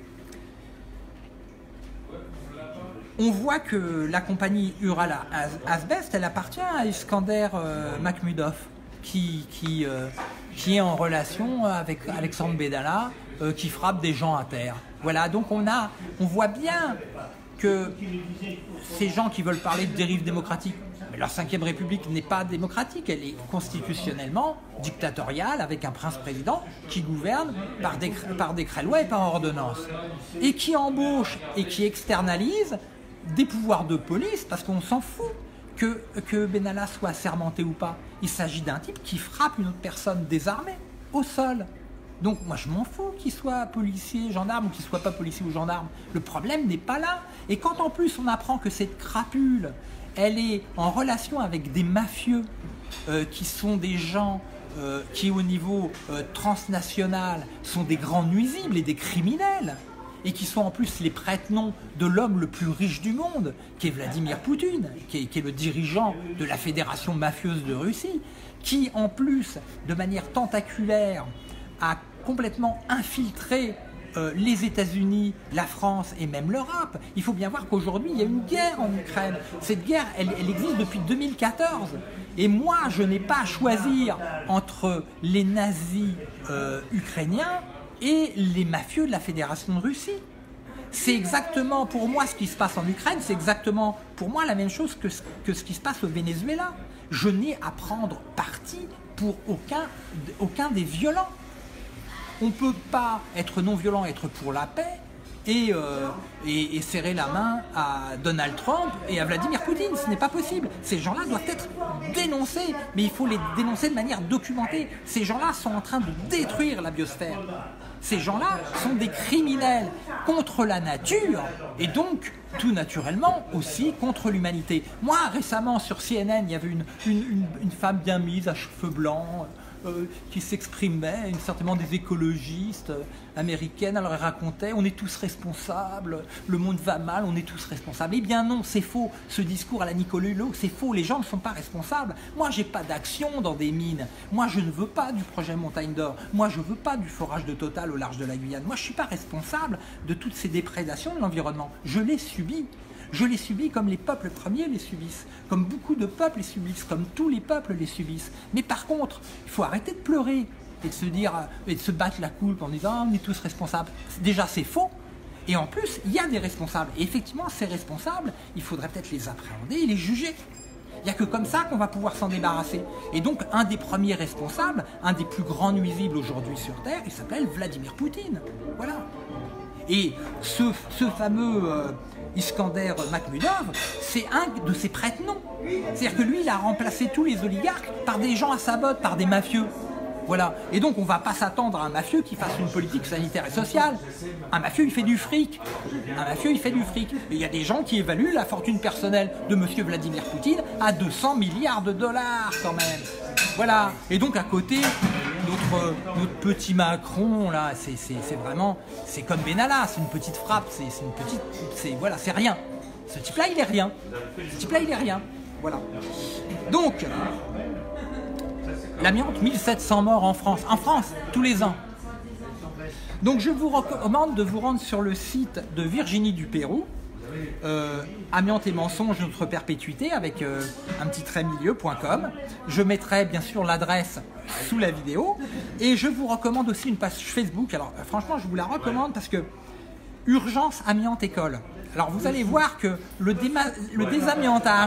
on voit que la compagnie Urala Asbest, elle appartient à Iskander Makhmudov, qui est en relation avec Alexandre Bedala, qui frappe des gens à terre. Voilà, donc on voit bien que ces gens qui veulent parler de dérive démocratique, mais leur 5e République n'est pas démocratique, elle est constitutionnellement dictatoriale, avec un prince-président qui gouverne par décret-loi et par ordonnance, et qui embauche et qui externalise des pouvoirs de police, parce qu'on s'en fout que Benalla soit assermenté ou pas. Il s'agit d'un type qui frappe une autre personne désarmée au sol. Donc moi je m'en fous qu'il soit policier, gendarme ou qu'il ne soit pas policier ou gendarme. Le problème n'est pas là. Et quand en plus on apprend que cette crapule, elle est en relation avec des mafieux qui sont des gens qui au niveau transnational sont des grands nuisibles et des criminels, et qui sont en plus les prête-noms de l'homme le plus riche du monde, qui est Vladimir Poutine, qui est le dirigeant de la fédération mafieuse de Russie, qui en plus, de manière tentaculaire, a complètement infiltré les États-Unis, la France et même l'Europe. Il faut bien voir qu'aujourd'hui, il y a une guerre en Ukraine. Cette guerre, elle existe depuis 2014. Et moi, je n'ai pas à choisir entre les nazis ukrainiens et les mafieux de la Fédération de Russie. C'est exactement pour moi ce qui se passe en Ukraine, c'est exactement pour moi la même chose que ce qui se passe au Venezuela. Je n'ai à prendre parti pour aucun des violents. On ne peut pas être non-violent, être pour la paix, et serrer la main à Donald Trump et à Vladimir Poutine. Ce n'est pas possible. Ces gens-là doivent être dénoncés, mais il faut les dénoncer de manière documentée. Ces gens-là sont en train de détruire la biosphère. Ces gens-là sont des criminels contre la nature et donc, tout naturellement, aussi contre l'humanité. Moi, récemment, sur CNN, il y avait une femme bien mise à cheveux blancs qui s'exprimait, certainement des écologistes américaines. Alors elle racontait, on est tous responsables, le monde va mal, on est tous responsables. Eh bien non, c'est faux. Ce discours à la Nicolas Hulot, c'est faux. Les gens ne sont pas responsables. Moi, j'ai pas d'action dans des mines. Moi, je ne veux pas du projet Montagne d'Or. Moi, je veux pas du forage de Total au large de la Guyane. Moi, je suis pas responsable de toutes ces déprédations de l'environnement. Je les subis. Je les subis comme les peuples premiers les subissent, comme beaucoup de peuples les subissent, comme tous les peuples les subissent. Mais par contre, il faut arrêter de pleurer et de se dire et de se battre la coulpe en disant on est tous responsables. Déjà, c'est faux. Et en plus, il y a des responsables. Et effectivement, ces responsables, il faudrait peut-être les appréhender et les juger. Il n'y a que comme ça qu'on va pouvoir s'en débarrasser. Et donc, un des premiers responsables, un des plus grands nuisibles aujourd'hui sur Terre, il s'appelle Vladimir Poutine. Voilà. Et ce fameux Iskander Makhmudov, c'est un de ses prête-noms. C'est-à-dire que lui, il a remplacé tous les oligarques par des gens à sa botte, par des mafieux. Voilà. Et donc, on ne va pas s'attendre à un mafieux qui fasse une politique sanitaire et sociale. Un mafieux, il fait du fric. Un mafieux, il fait du fric. Et il y a des gens qui évaluent la fortune personnelle de M. Vladimir Poutine à 200 milliards de dollars, quand même. Voilà. Et donc, à côté, notre petit Macron, là, c'est vraiment... C'est comme Benalla, c'est une petite frappe. Voilà, c'est rien. Ce type-là, il est rien. Ce type-là, il est rien. Voilà. Donc... L'amiante, 1700 morts en France, tous les ans. Donc je vous recommande de vous rendre sur le site de Virginie Dupérou, Amiante et mensonges, notre perpétuité, avec un petit trait milieu.com. Je mettrai bien sûr l'adresse sous la vidéo. Et je vous recommande aussi une page Facebook. Alors franchement, je vous la recommande parce que Urgence Amiante École. Alors vous allez voir que le désamiantage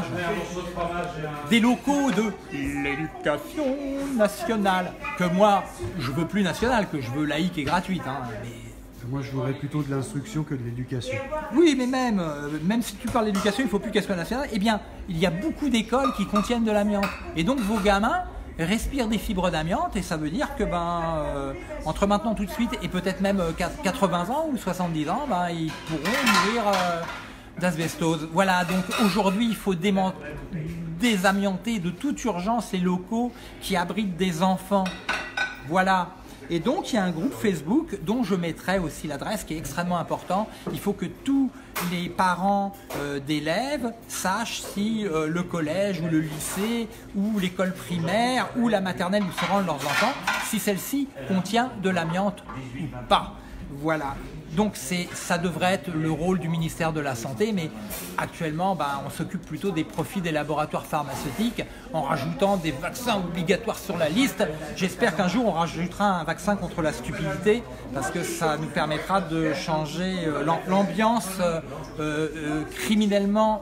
des locaux de l'éducation nationale, que moi je veux plus nationale, que je veux laïque et gratuite, hein, mais... Moi je voudrais plutôt de l'instruction que de l'éducation. Oui, mais même si tu parles d'éducation, il ne faut plus qu'elle soit nationale. Eh bien, il y a beaucoup d'écoles qui contiennent de l'amiante. Et donc vos gamins respirent des fibres d'amiante et ça veut dire que entre maintenant tout de suite et peut-être même 80 ans ou 70 ans, ils pourront mourir d'asbestose. Voilà, donc aujourd'hui il faut désamianter de toute urgence les locaux qui abritent des enfants. Voilà. Et donc il y a un groupe Facebook dont je mettrai aussi l'adresse qui est extrêmement important. Il faut que tous les parents d'élèves sachent si le collège ou le lycée ou l'école primaire ou la maternelle où se rendent leurs enfants, si celle-ci contient de l'amiante ou pas. Voilà. Donc ça devrait être le rôle du ministère de la Santé, mais actuellement on s'occupe plutôt des profits des laboratoires pharmaceutiques en rajoutant des vaccins obligatoires sur la liste. J'espère qu'un jour on rajoutera un vaccin contre la stupidité parce que ça nous permettra de changer l'ambiance criminellement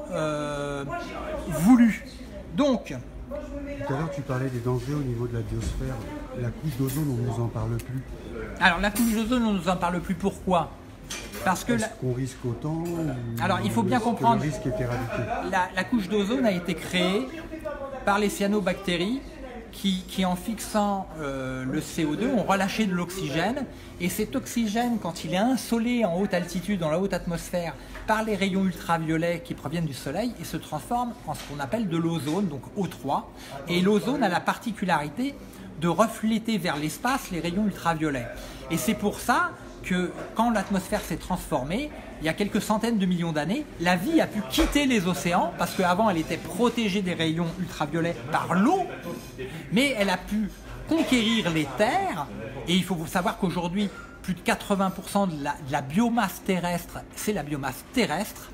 voulue. Donc, tout à l'heure tu parlais des dangers au niveau de la biosphère. La couche d'ozone, on ne nous en parle plus. Alors la couche d'ozone, on ne nous en parle plus. Pourquoi ? Parce que qu'on risque autant. Alors il faut bien comprendre. Le risque est éradiqué. La couche d'ozone a été créée par les cyanobactéries qui en fixant le CO2 ont relâché de l'oxygène. Et cet oxygène, quand il est insolé en haute altitude, dans la haute atmosphère, par les rayons ultraviolets qui proviennent du soleil, il se transforme en ce qu'on appelle de l'ozone, donc O3. Et l'ozone a la particularité de refléter vers l'espace les rayons ultraviolets. Et c'est pour ça que quand l'atmosphère s'est transformée, il y a quelques centaines de millions d'années, la vie a pu quitter les océans, parce qu'avant elle était protégée des rayons ultraviolets par l'eau, mais elle a pu conquérir les terres, et il faut savoir qu'aujourd'hui, plus de 80% de la biomasse terrestre, c'est la biomasse terrestre,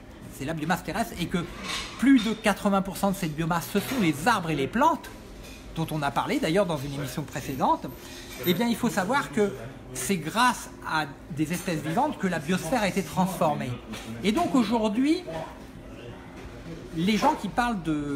et que plus de 80% de cette biomasse, ce sont les arbres et les plantes, dont on a parlé d'ailleurs dans une émission précédente. Eh bien il faut savoir que c'est grâce à des espèces vivantes que la biosphère a été transformée. Et donc aujourd'hui, les gens qui parlent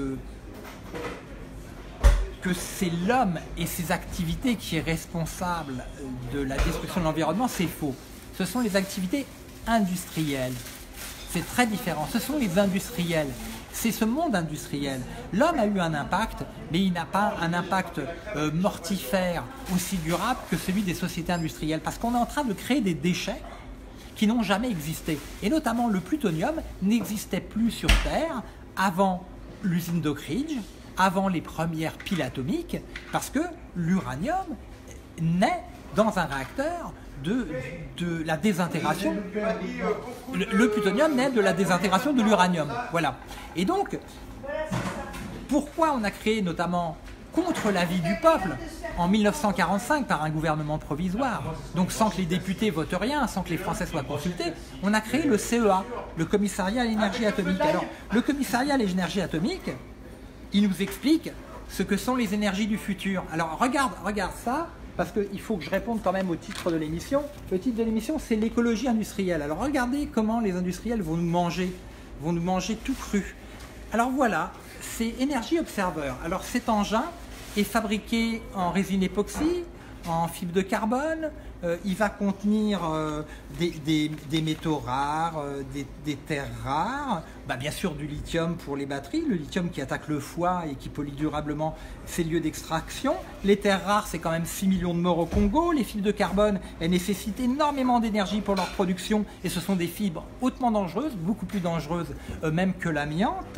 que c'est l'homme et ses activités qui est responsable de la destruction de l'environnement, c'est faux. Ce sont les activités industriels. C'est très différent. Ce sont les industriels. C'est ce monde industriel. L'homme a eu un impact, mais il n'a pas un impact mortifère aussi durable que celui des sociétés industrielles. Parce qu'on est en train de créer des déchets qui n'ont jamais existé. Et notamment le plutonium n'existait plus sur Terre avant l'usine d'Oak Ridge, avant les premières piles atomiques, parce que l'uranium naît dans un réacteur de la désintégration. Le plutonium naît de la désintégration de l'uranium. Voilà. Et donc, pourquoi on a créé notamment contre l'avis du peuple en 1945 par un gouvernement provisoire, donc sans que les députés votent rien, sans que les Français soient consultés, on a créé le CEA, le Commissariat à l'énergie atomique. Alors, le Commissariat à l'énergie atomique, il nous explique ce que sont les énergies du futur. Alors, regarde ça. Parce qu'il faut que je réponde quand même au titre de l'émission. Le titre de l'émission, c'est l'écologie industrielle. Alors regardez comment les industriels vont nous manger tout cru. Alors voilà, c'est Energy Observer. Alors cet engin est fabriqué en résine époxy, en fibre de carbone. Il va contenir des métaux rares, des terres rares, bien sûr du lithium pour les batteries, le lithium qui attaque le foie et qui pollue durablement ses lieux d'extraction. Les terres rares, c'est quand même 6 millions de morts au Congo. Les fibres de carbone, elles nécessitent énormément d'énergie pour leur production et ce sont des fibres hautement dangereuses, beaucoup plus dangereuses même que l'amiante.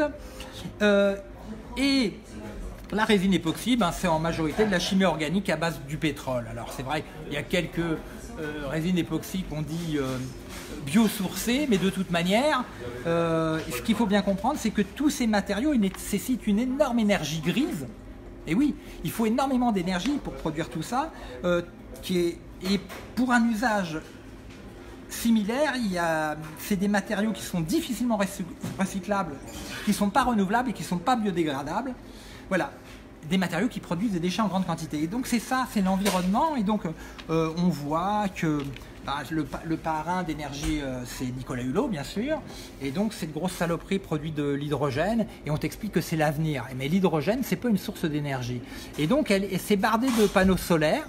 Et la résine époxy, c'est en majorité de la chimie organique à base du pétrole. Alors c'est vrai, il y a quelques résines époxy qu'on dit biosourcées, mais de toute manière, ce qu'il faut bien comprendre, c'est que tous ces matériaux ils nécessitent une énorme énergie grise. Et oui, il faut énormément d'énergie pour produire tout ça, et pour un usage similaire, c'est des matériaux qui sont difficilement recyclables, qui ne sont pas renouvelables et qui ne sont pas biodégradables. Voilà, des matériaux qui produisent des déchets en grande quantité. Et donc c'est ça, c'est l'environnement. Et donc on voit que le parrain d'énergie, c'est Nicolas Hulot, bien sûr. Et donc cette grosse saloperie produit de l'hydrogène. Et on t'explique que c'est l'avenir. Mais l'hydrogène, c'est pas une source d'énergie. Et donc c'est bardé de panneaux solaires.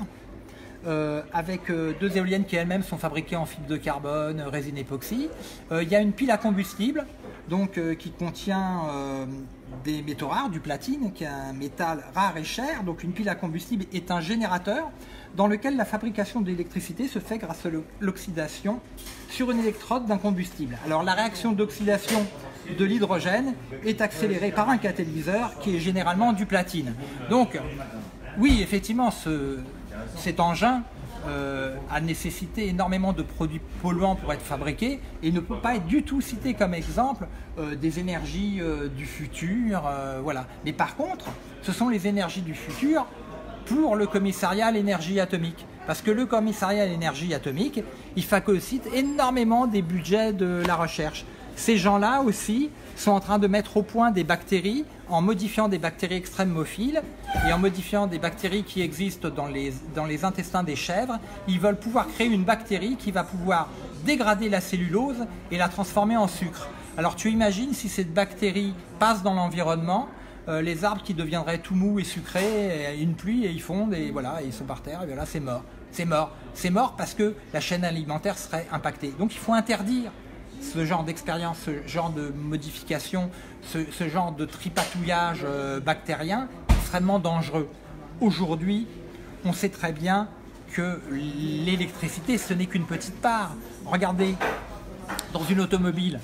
Avec deux éoliennes qui elles-mêmes sont fabriquées en fibre de carbone, résine époxy. Il y a une pile à combustible donc, qui contient des métaux rares, du platine, qui est un métal rare et cher. Donc une pile à combustible est un générateur dans lequel la fabrication d'électricité se fait grâce à l'oxydation sur une électrode d'un combustible. Alors la réaction d'oxydation de l'hydrogène est accélérée par un catalyseur qui est généralement du platine. Donc oui, effectivement, cet engin a nécessité énormément de produits polluants pour être fabriqué et ne peut pas être du tout cité comme exemple des énergies du futur. Voilà. Mais par contre, ce sont les énergies du futur pour le commissariat à l'énergie atomique. Parce que le commissariat à l'énergie atomique, il phagocyte énormément des budgets de la recherche. Ces gens-là aussi sont en train de mettre au point des bactéries en modifiant des bactéries extrémophiles et en modifiant des bactéries qui existent dans les intestins des chèvres. Ils veulent pouvoir créer une bactérie qui va pouvoir dégrader la cellulose et la transformer en sucre. Alors tu imagines si cette bactérie passe dans l'environnement, les arbres qui deviendraient tout mous et sucrés, une pluie et ils fondent et voilà, ils sont par terre et voilà, c'est mort. C'est mort. C'est mort parce que la chaîne alimentaire serait impactée. Donc il faut interdire ce genre d'expérience, ce genre de modification, ce genre de tripatouillage bactérien extrêmement dangereux. Aujourd'hui, on sait très bien que l'électricité, ce n'est qu'une petite part. Regardez, dans une automobile,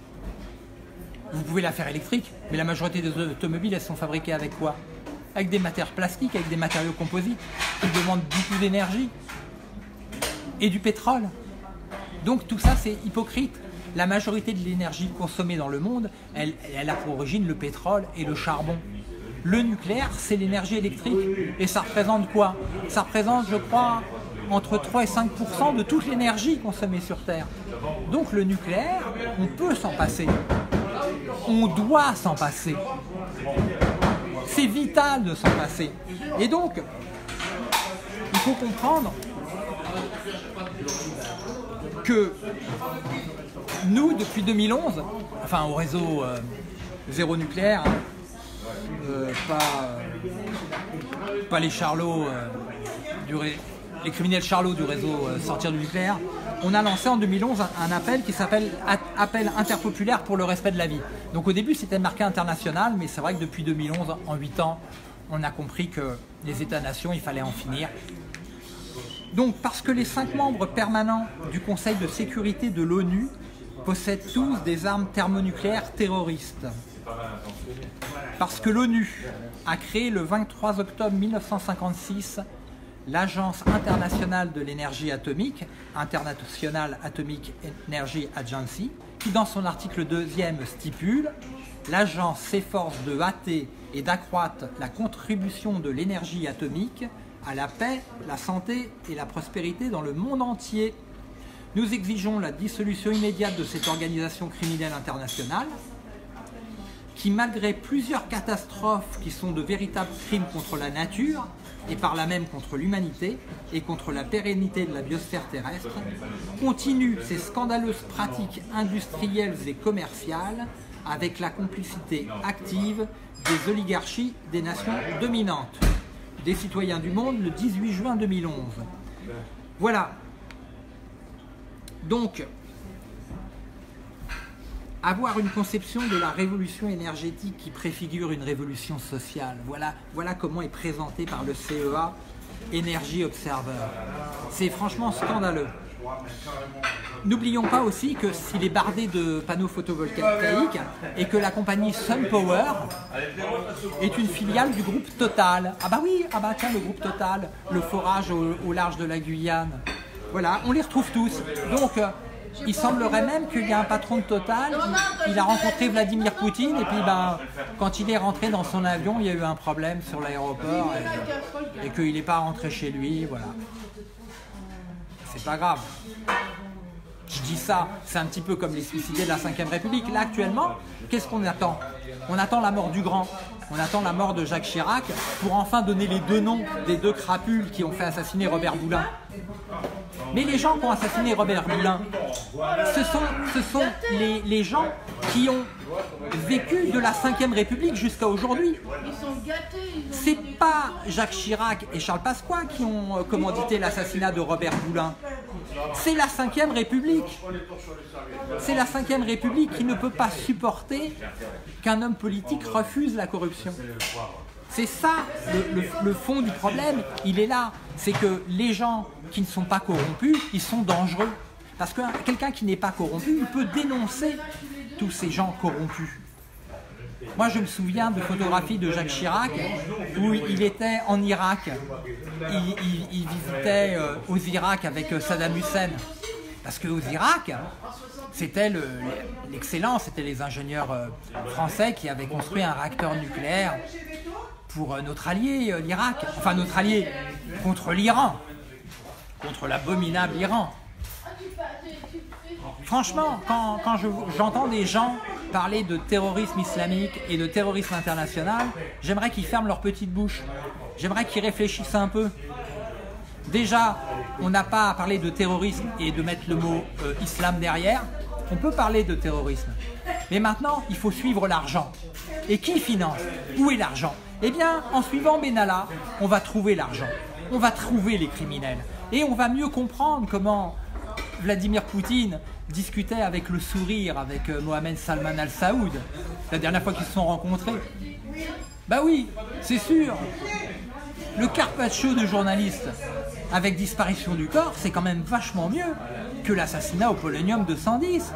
vous pouvez la faire électrique, mais la majorité des automobiles, elles sont fabriquées avec quoi? Avec des matières plastiques, avec des matériaux composites, qui demandent beaucoup d'énergie et du pétrole. Donc tout ça, c'est hypocrite. La majorité de l'énergie consommée dans le monde, elle a pour origine le pétrole et le charbon. Le nucléaire, c'est l'énergie électrique. Et ça représente quoi? Ça représente, je crois, entre 3 et 5% de toute l'énergie consommée sur Terre. Donc le nucléaire, on peut s'en passer. On doit s'en passer. C'est vital de s'en passer. Et donc, il faut comprendre que nous, depuis 2011, enfin au réseau zéro nucléaire, pas les charlots les criminels charlots du réseau Sortir du nucléaire, on a lancé en 2011 un appel qui s'appelle Appel interpopulaire pour le respect de la vie. Donc au début c'était marqué international, mais c'est vrai que depuis 2011, en 8 ans, on a compris que les États-nations, il fallait en finir. Donc parce que les 5 membres permanents du Conseil de sécurité de l'ONU possèdent tous des armes thermonucléaires terroristes. Parce que l'ONU a créé le 23 octobre 1956 l'Agence internationale de l'énergie atomique, International Atomic Energy Agency, qui dans son article 2e stipule « L'agence s'efforce de hâter et d'accroître la contribution de l'énergie atomique à la paix, la santé et la prospérité dans le monde entier. Nous exigeons la dissolution immédiate de cette organisation criminelle internationale qui, malgré plusieurs catastrophes qui sont de véritables crimes contre la nature et par là même contre l'humanité et contre la pérennité de la biosphère terrestre, continue ses scandaleuses pratiques industrielles et commerciales avec la complicité active des oligarchies des nations dominantes. » Des citoyens du monde, le 18 juin 2011. Voilà. Donc, avoir une conception de la révolution énergétique qui préfigure une révolution sociale, voilà comment est présenté par le CEA Energy Observer. C'est franchement scandaleux. N'oublions pas aussi que s'il est bardé de panneaux photovoltaïques et que la compagnie SunPower est une filiale du groupe Total. Ah bah oui, tiens, le groupe Total, le forage au large de la Guyane. Voilà, on les retrouve tous. Donc, il semblerait même qu'il y a un patron de Total, il a rencontré Vladimir Poutine et puis quand il est rentré dans son avion, il y a eu un problème sur l'aéroport et qu'il n'est pas rentré chez lui, voilà. C'est pas grave. Je dis ça, c'est un petit peu comme les suicidés de la 5e République. Là, actuellement, qu'est-ce qu'on attend? On attend la mort du grand. On attend la mort de Jacques Chirac pour enfin donner les 2 noms des 2 crapules qui ont fait assassiner Robert Boulin. Mais les gens qui ont assassiné Robert Boulin, ce sont les gens qui ont vécu de la 5e République jusqu'à aujourd'hui. C'est pas Jacques Chirac et Charles Pasqua qui ont commandité l'assassinat de Robert Boulin. C'est la 5e République. C'est la 5e République qui ne peut pas supporter qu'un homme politique refuse la corruption. C'est ça le fond du problème, il est là. C'est que les gens qui ne sont pas corrompus, ils sont dangereux. Parce que quelqu'un qui n'est pas corrompu, il peut dénoncer tous ces gens corrompus. Moi, je me souviens de photographies de Jacques Chirac où il était en Irak. Il visitait aux Irak avec Saddam Hussein. Parce qu'aux Irak, c'était l'excellence, c'était les ingénieurs français qui avaient construit un réacteur nucléaire pour notre allié, l'Irak. Enfin, notre allié contre l'Iran, contre l'abominable Iran. Franchement, quand j'entends des gens parler de terrorisme islamique et de terrorisme international, j'aimerais qu'ils ferment leur petite bouche. J'aimerais qu'ils réfléchissent un peu. Déjà, on n'a pas à parler de terrorisme et de mettre le mot islam derrière. On peut parler de terrorisme. Mais maintenant, il faut suivre l'argent. Et qui finance? Où est l'argent? Eh bien, en suivant Benalla, on va trouver l'argent. On va trouver les criminels. Et on va mieux comprendre comment Vladimir Poutine discutait avec le sourire avec Mohamed Salman Al-Saoud la dernière fois qu'ils se sont rencontrés. Bah oui, c'est sûr. Le carpaccio de journaliste avec disparition du corps, c'est quand même vachement mieux que l'assassinat au polonium 210.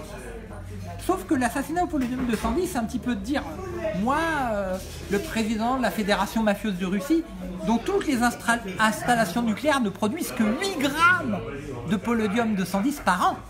Sauf que l'assassinat au polonium 210, c'est un petit peu de dire, moi, le président de la Fédération mafieuse de Russie, dont toutes les installations nucléaires ne produisent que 8 grammes de polonium 210 par an.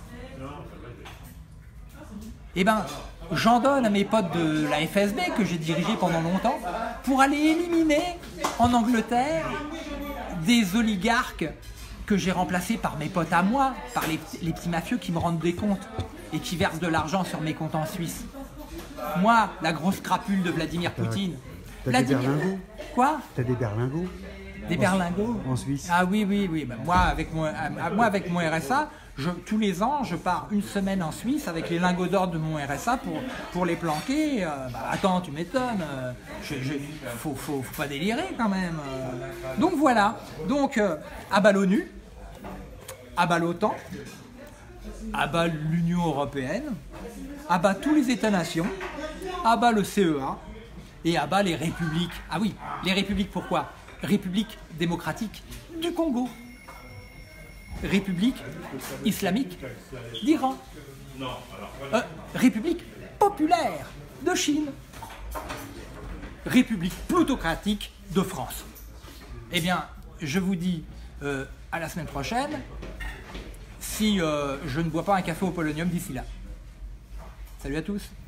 Eh ben, j'en donne à mes potes de la FSB, que j'ai dirigé pendant longtemps, pour aller éliminer en Angleterre des oligarques que j'ai remplacés par mes potes à moi, par les petits mafieux qui me rendent des comptes et qui versent de l'argent sur mes comptes en Suisse. Moi, la grosse crapule de Vladimir Poutine. T'as des berlingots? Quoi? T'as des berlingots? Des berlingots? En Suisse? Ah oui. Ben, moi, avec mon RSA, Tous les ans, je pars une semaine en Suisse avec les lingots d'or de mon RSA pour les planquer. Attends, tu m'étonnes. Faut pas délirer quand même. Donc voilà. Donc, à bas l'ONU, à bas l'OTAN, à bas l'Union européenne, à bas tous les États-nations, à bas le CEA et à bas les républiques. Ah oui, les républiques pourquoi? République démocratique du Congo, République islamique d'Iran, République populaire de Chine, République plutocratique de France. Eh bien, je vous dis à la semaine prochaine, si je ne bois pas un café au polonium d'ici là. Salut à tous.